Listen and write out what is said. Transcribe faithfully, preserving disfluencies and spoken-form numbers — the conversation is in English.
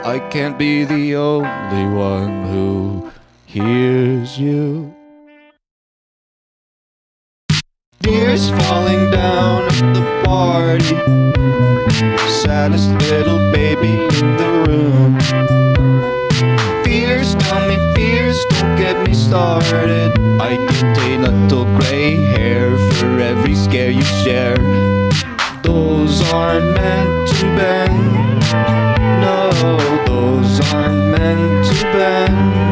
I can't be the only one who hears you. Tears falling down at the party, saddest little baby in the room. Fears, tell me fears, don't get me started. I get a little gray hair for every scare you share. Those aren't meant to bend. No, those aren't meant to bend.